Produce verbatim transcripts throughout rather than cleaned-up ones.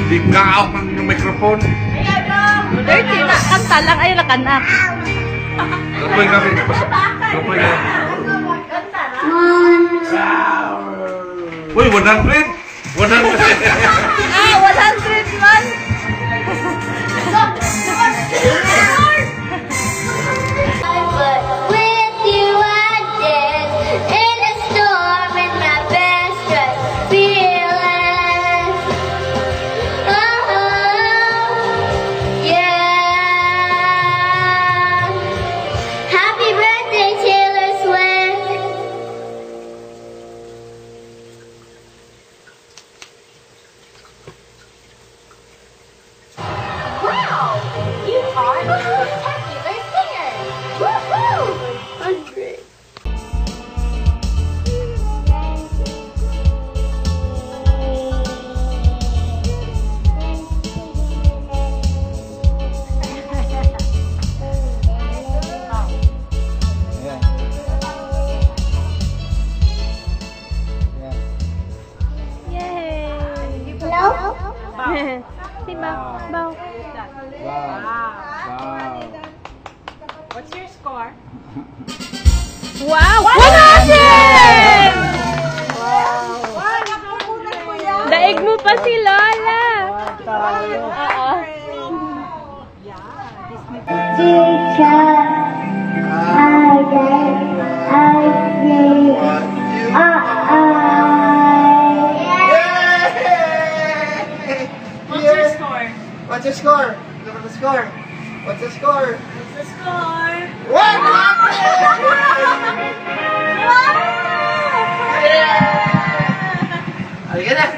Di kaok ng yung microphone. Dirty na. Kanta lang. Ay, nakanak. Kapoy kami. Kapoy kami. Uy, one hundred! one hundred! Ah, one hundred man! Si Bao. Bao. Wow. What's your score? Wow! one hundred! Wow! Daig mo pa si Lola! Oo. What's your score? Look at the score. What's the score? What's the score? one hundred! Yeah! Halika na!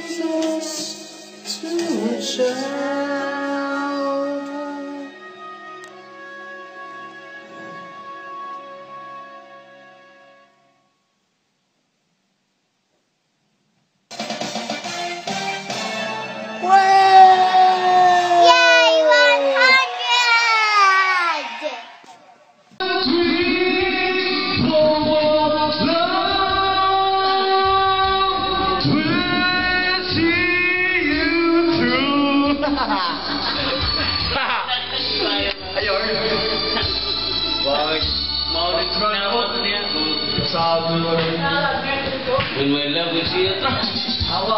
When my love is here, hawa.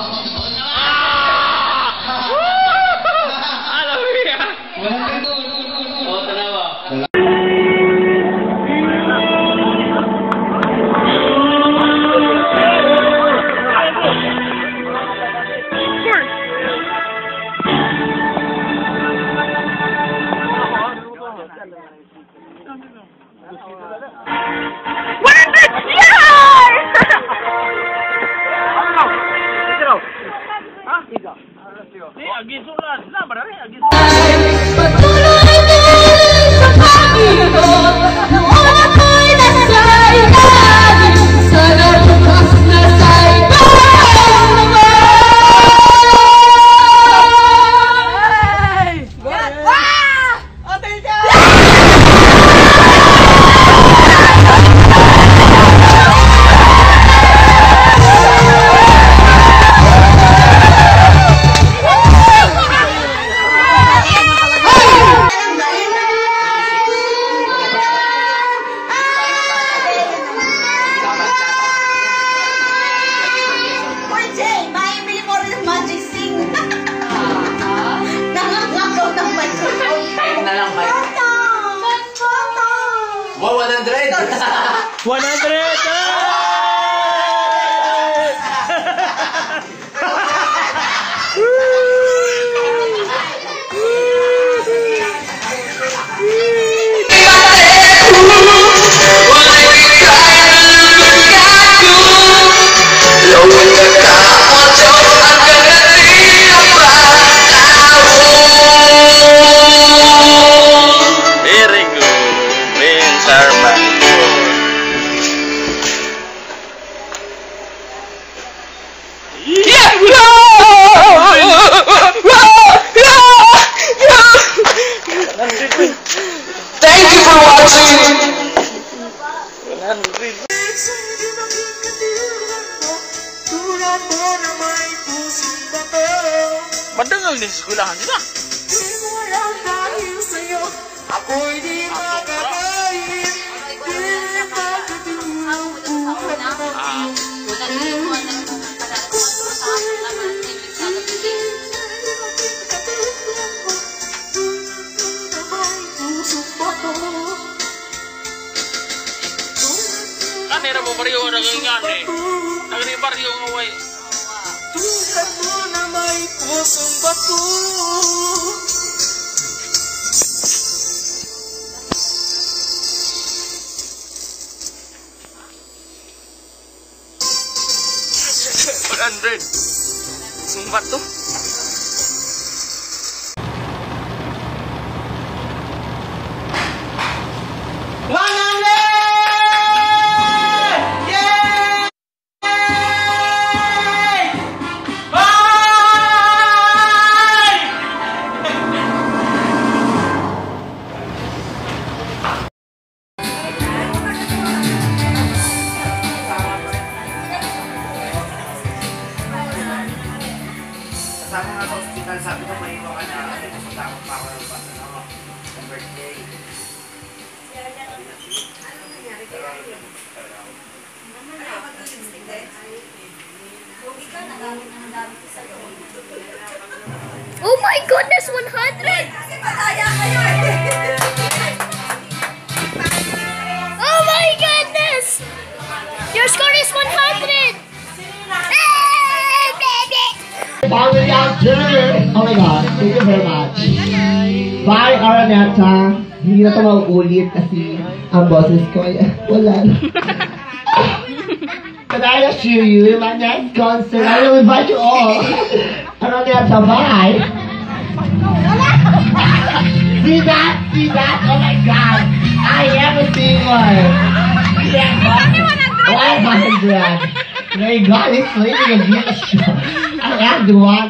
Alam mo yan? Oh, tanawa. one hundred! Yes! one hundred! Very good, Miss Arma. lang din sa eskwelahan nila. Ako'y di makakain, di Kanira mo bariyo na ganyan eh. Nagani bariyo nga way. tulad mo na may pusong bato. one hundred. Sumbat to. one hundred! Yay! Kasama nga sa hospital, sabi ko may iwa ka na kasi masasama pa ako ng bata na ng birthday. Oh my goodness, one hundred! Oh my goodness! Your score is one hundred! Hey, baby! Family after! Oh my god, thank you very much. Bye, Araneta. Hindi na ito mauulit kasi ang boses ko ay wala na. But I assure you, in my next concert, I will invite you all. Araneta, bye! See that? See that? Oh my god! I am a singer! one hundred! My god, it's leaving a gift. I have to watch.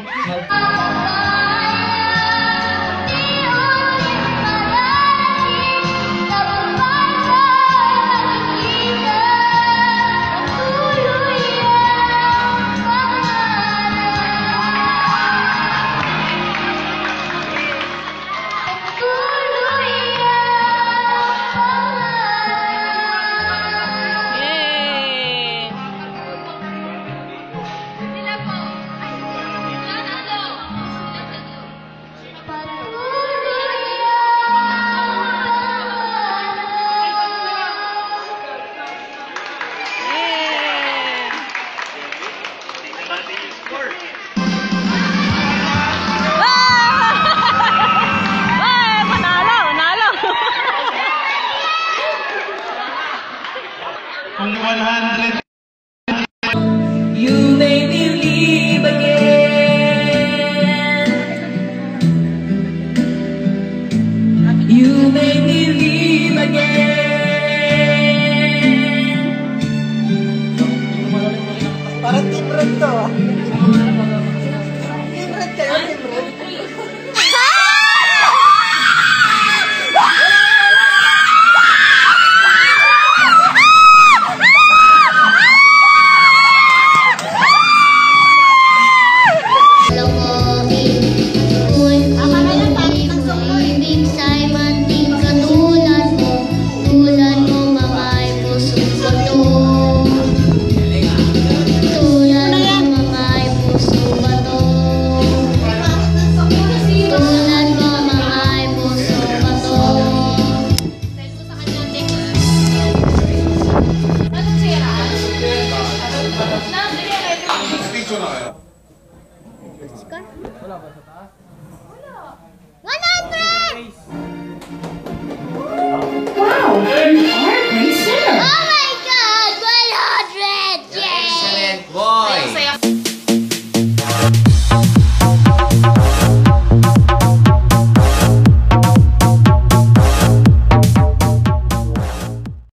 one hundred. You made me believe again. You made me believe again. Parang team red to. Team red kayo, team red. one hundred!